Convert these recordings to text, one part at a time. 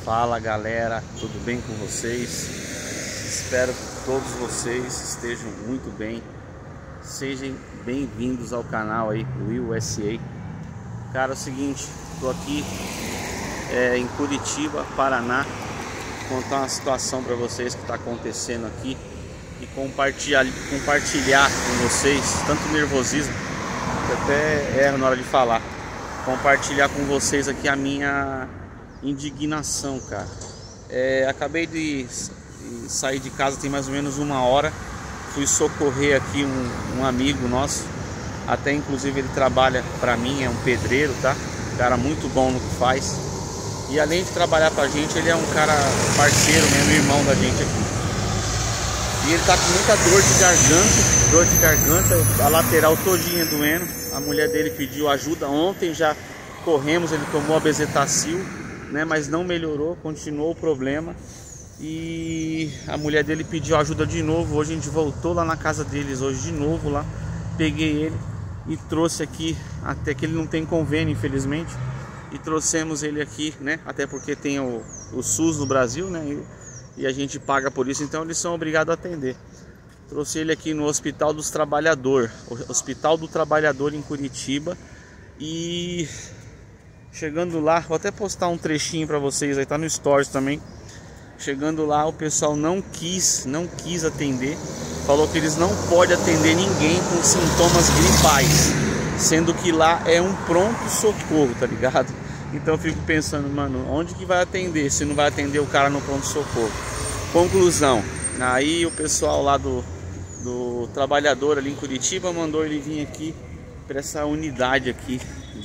Fala galera, tudo bem com vocês? Espero que todos vocês estejam muito bem. Sejam bem-vindos ao canal aí, Will USA. Cara, é o seguinte, tô aqui em Curitiba, Paraná, contar uma situação para vocês que está acontecendo aqui e compartilhar com vocês, tanto nervosismo que até erro na hora de falar, compartilhar com vocês aqui a minha indignação, cara. Acabei de sair de casa tem mais ou menos uma hora, fui socorrer aqui um amigo nosso, até inclusive ele trabalha para mim, é um pedreiro, tá? Cara muito bom no que faz, e além de trabalhar pra gente, ele é um cara parceiro mesmo, irmão da gente aqui. E ele tá com muita dor de garganta, a lateral todinha doendo. A mulher dele pediu ajuda ontem, já corremos, ele tomou a bezetacil, né, mas não melhorou, continuou o problema. E a mulher dele pediu ajuda de novo. Hoje a gente voltou lá na casa deles, hoje de novo lá. Peguei ele e trouxe aqui, até que ele não tem convênio, infelizmente. E trouxemos ele aqui, né, até porque tem o SUS no Brasil, né, e a gente paga por isso, então eles são obrigados a atender. Trouxe ele aqui no Hospital dos Trabalhadores, Hospital do Trabalhador em Curitiba. E chegando lá, vou até postar um trechinho para vocês, aí tá no Stories também. Chegando lá, o pessoal não quis atender, falou que eles não podem atender ninguém com sintomas gripais, sendo que lá é um pronto-socorro, tá ligado? Então eu fico pensando, mano, onde que vai atender se não vai atender o cara no pronto-socorro? Conclusão, aí o pessoal lá do trabalhador ali em Curitiba mandou ele vir aqui para essa unidade aqui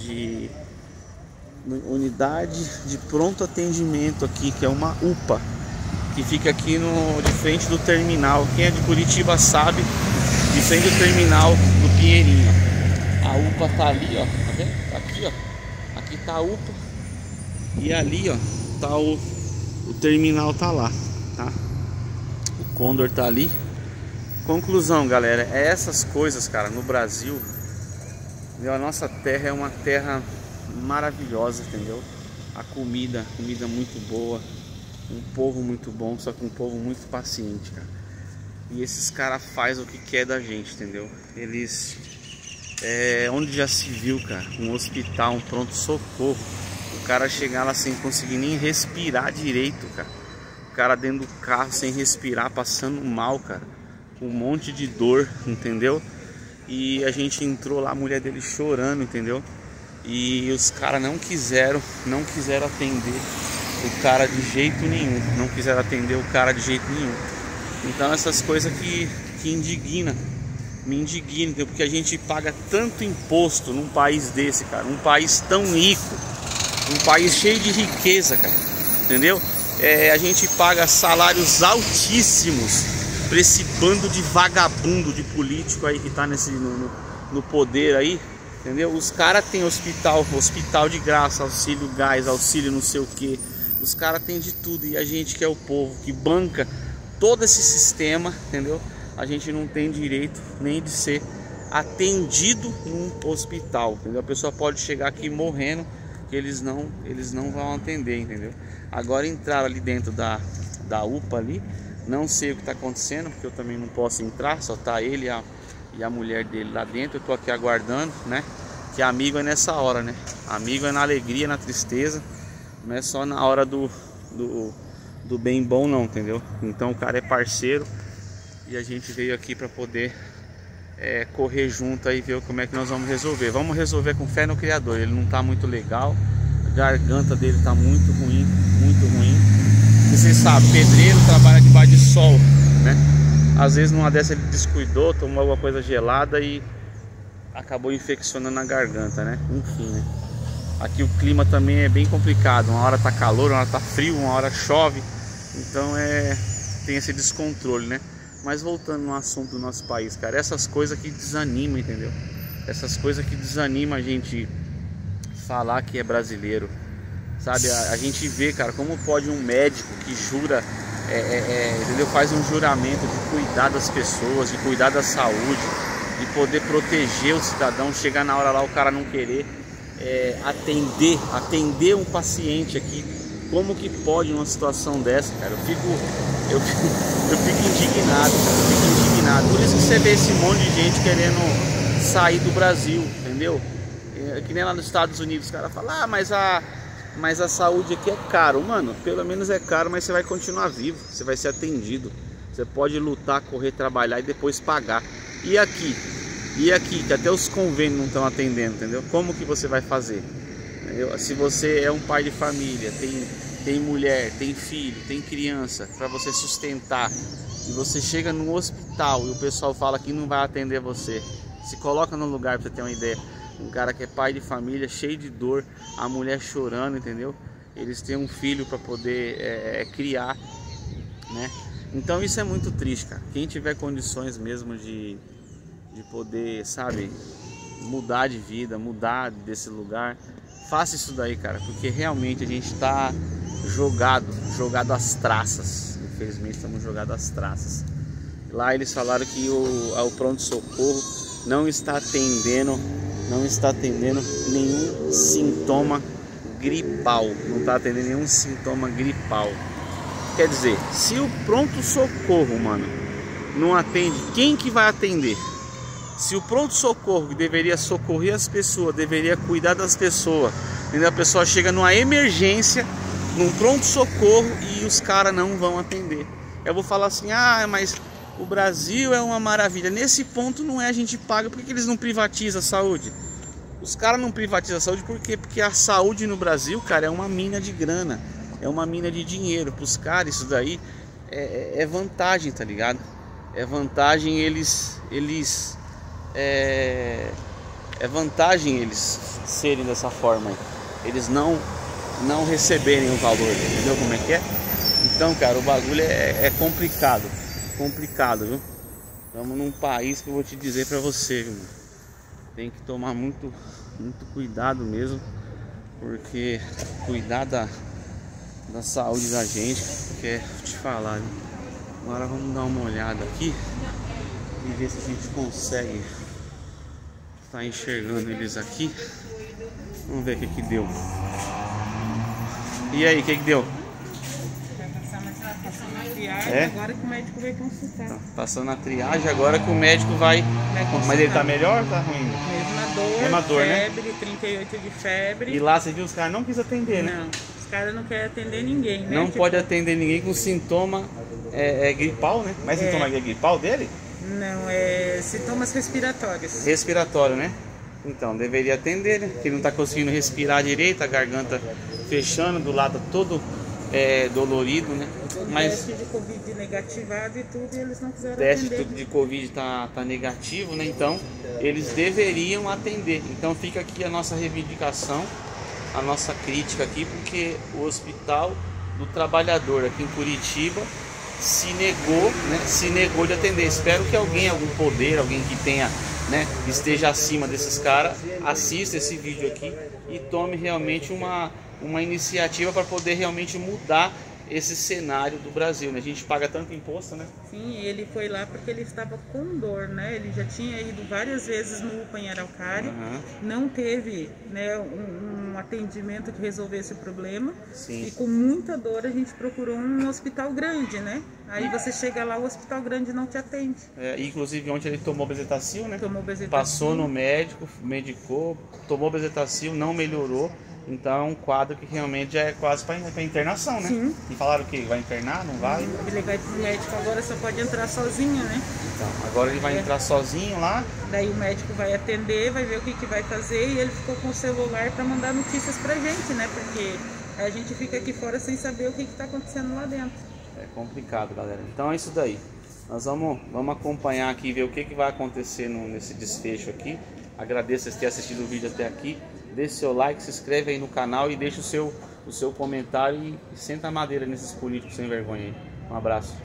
de pronto atendimento aqui, que é uma UPA, que fica aqui de frente do terminal. Quem é de Curitiba sabe, de frente do terminal do Pinheirinho. A UPA tá ali, ó, tá vendo? Aqui, ó, aqui tá a UPA e ali, ó, tá o terminal, tá lá, tá? O Condor tá ali. Conclusão, galera, é essas coisas, cara. No Brasil, a nossa terra é uma terra maravilhosa, entendeu? A comida muito boa, um povo muito bom, só que um povo muito paciente, cara. E esses caras fazem o que quer da gente, entendeu? Eles onde já se viu, cara, um hospital, um pronto-socorro, o cara chegar lá sem conseguir nem respirar direito, cara. O cara dentro do carro sem respirar, passando mal, cara, com um monte de dor, entendeu? E a gente entrou lá, a mulher dele chorando, entendeu? E os caras não quiseram atender o cara de jeito nenhum. Não quiseram atender o cara de jeito nenhum. Então essas coisas que me indignam, porque a gente paga tanto imposto num país desse, cara. Um país tão rico, um país cheio de riqueza, cara, entendeu? A gente paga salários altíssimos pra esse bando de vagabundo, de político aí que tá no poder aí, entendeu? Os caras têm hospital de graça, auxílio gás, auxílio não sei o que. Os caras têm de tudo, e a gente que é o povo, que banca todo esse sistema, entendeu? A gente não tem direito nem de ser atendido num hospital, entendeu? A pessoa pode chegar aqui morrendo, que eles não vão atender, entendeu? Agora entraram ali dentro da UPA ali, não sei o que está acontecendo, porque eu também não posso entrar, só tá ele e a mulher dele lá dentro. Eu tô aqui aguardando, né? Que amigo é nessa hora, né? Amigo é na alegria, na tristeza, não é só na hora do bem bom não, entendeu? Então o cara é parceiro e a gente veio aqui para poder correr junto aí, ver como é que nós vamos resolver. Vamos resolver com fé no Criador. Ele não tá muito legal, a garganta dele tá muito ruim, muito ruim. E vocês sabem, pedreiro trabalha debaixo de sol, né? Às vezes numa dessa ele descuidou, tomou alguma coisa gelada e acabou infeccionando a garganta, né? Enfim, né? Aqui o clima também é bem complicado. Uma hora tá calor, uma hora tá frio, uma hora chove. Então tem esse descontrole, né? Mas voltando no assunto do nosso país, cara, essas coisas que desanimam, entendeu? Essas coisas que desanimam a gente falar que é brasileiro, sabe? A gente vê, cara, como pode um médico que jura, entendeu? Faz um juramento de cuidar das pessoas, de cuidar da saúde, de poder proteger o cidadão, chegar na hora lá o cara não querer atender um paciente aqui Como que pode numa situação dessa, cara? Eu fico indignado, cara. Eu fico indignado. Por isso que você vê esse monte de gente querendo sair do Brasil, entendeu? Que nem lá nos Estados Unidos, os caras falam, mas a saúde aqui é caro. Mano, pelo menos é caro, mas você vai continuar vivo, você vai ser atendido. Você pode lutar, correr, trabalhar e depois pagar. E aqui, que até os convênios não estão atendendo, entendeu? Como que você vai fazer? Se você é um pai de família, tem mulher, tem filho, tem criança para você sustentar, e você chega no hospital e o pessoal fala que não vai atender você, se coloca no lugar para você ter uma ideia. Um cara que é pai de família, cheio de dor, a mulher chorando, entendeu? Eles têm um filho para poder criar, né? Então isso é muito triste, cara. Quem tiver condições mesmo de poder, sabe, mudar de vida, mudar desse lugar, faça isso daí, cara, porque realmente a gente tá jogado às traças. Infelizmente estamos jogados às traças. Lá eles falaram que o pronto-socorro não está atendendo nenhum sintoma gripal. Não está atendendo nenhum sintoma gripal. Quer dizer, se o pronto-socorro, mano, não atende, quem que vai atender? Se o pronto-socorro que deveria socorrer as pessoas, deveria cuidar das pessoas, entendeu? A pessoa chega numa emergência, num pronto-socorro, e os caras não vão atender. Eu vou falar assim, mas o Brasil é uma maravilha. Nesse ponto não é, a gente paga. Por que eles não privatizam a saúde? Os caras não privatizam a saúde por quê? Porque a saúde no Brasil, cara, é uma mina de grana, é uma mina de dinheiro. Para os caras isso daí é vantagem, tá ligado? É vantagem é vantagem eles serem dessa forma aí. Eles não receberem o valor, entendeu como é que é? Então, cara, o bagulho é complicado, viu? Estamos num país que eu vou te dizer pra você, viu? Tem que tomar muito cuidado mesmo, porque cuidar da saúde da gente, porque vou te falar, viu? Agora vamos dar uma olhada aqui e ver se a gente consegue tá enxergando eles aqui. Vamos ver o que deu. E aí, o que deu? Vai passar na triagem, agora que o médico vai consultar. Tá passando na triagem, agora que o médico vai consultar. Mas ele tá melhor ou tá ruim? Mesma dor, febre, né? 38 de febre. E lá você viu, os caras não quis atender, né? Não, os caras não querem atender ninguém, né? Não pode atender ninguém com sintoma gripal, né? Mas sintoma gripal dele? Não, é sintomas respiratórios. Respiratório, né? Então, deveria atender, né? Que não tá conseguindo respirar direito, a garganta fechando, do lado todo dolorido, né? Mas teste de Covid negativado e tudo, e eles não quiseram atender. Teste de Covid tá negativo, né? Então, eles deveriam atender. Então, fica aqui a nossa reivindicação, a nossa crítica aqui, porque o Hospital do Trabalhador aqui em Curitiba se negou de atender. Espero que algum poder, alguém que tenha, né, esteja acima desses caras, assista esse vídeo aqui e tome realmente uma iniciativa para poder realmente mudar esse cenário do Brasil, né? A gente paga tanto imposto, né? Sim, ele foi lá porque ele estava com dor, né? Ele já tinha ido várias vezes no UPA em Araucária, não teve, né, um atendimento que resolvesse o problema. Sim. E com muita dor a gente procurou um hospital grande, né? Aí você chega lá, o hospital grande não te atende. Inclusive ontem ele tomou bezetacil, né? Tomou bezetacil. Passou no médico, medicou, tomou bezetacil, não melhorou. Então é um quadro que realmente já é quase para internação, né? Sim. E falaram que vai internar, não vai? Ele vai pro médico agora, só pode entrar sozinho, né? Então, agora ele vai entrar sozinho lá. Daí o médico vai atender, vai ver o que vai fazer, e ele ficou com o celular para mandar notícias pra gente, né? Porque a gente fica aqui fora sem saber o que tá acontecendo lá dentro. É complicado, galera. Então é isso daí. Nós vamos acompanhar aqui e ver o que vai acontecer nesse desfecho aqui. Agradeço por ter assistido o vídeo até aqui. Deixe seu like, se inscreve aí no canal e deixe o seu comentário e senta a madeira nesses políticos sem vergonha aí. Um abraço.